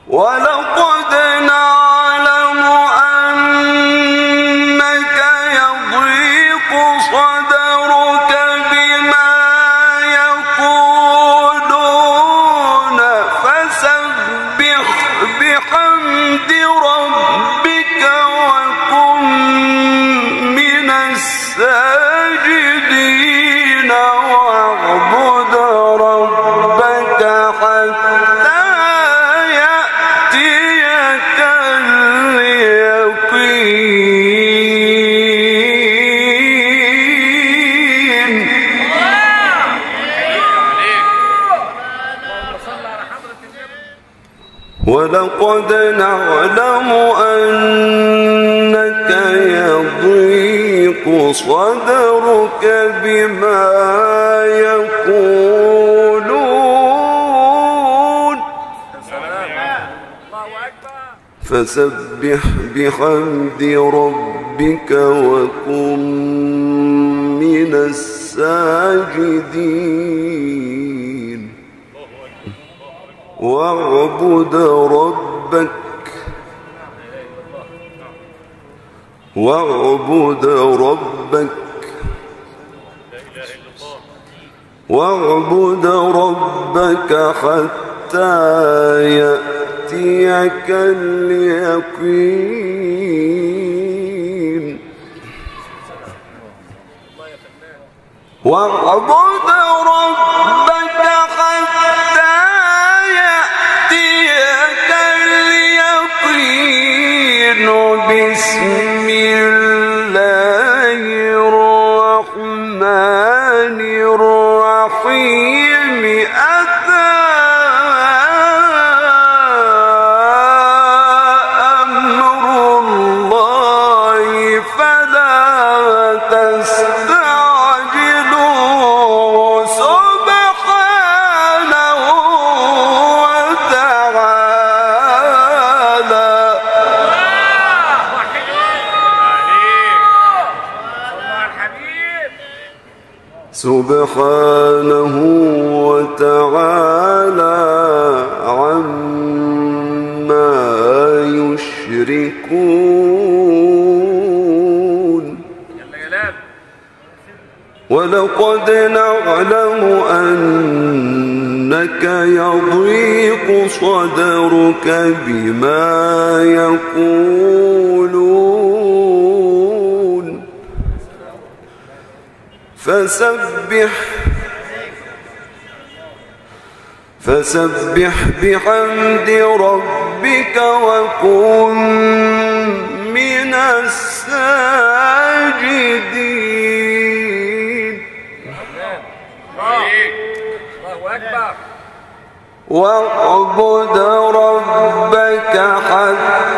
ولقد نعلم أنك يضيق صدرك بما يقولون فسبح بحمد ربك وكن من الساجدين واعبد ربك حتى يأتيك اليقين. ولقد نعلم أنك يضيق صدرك بما يقولون فسبح بحمد ربك وكن من الساجدين واعبد ربك حتى يأتيك اليقين. واعبد ربك حتى يأتيك اليقين. بسم الله الرحمن الرحيم. أتى أمر الله فلا تستعجلوه سبحانه وتعالى. سبحانه وتعالى عما يشركون. ولقد نعلم أنك يضيق صدرك بما يقولون فسبح بحمد ربك وكن من الساجدين. واعبد ربك حتى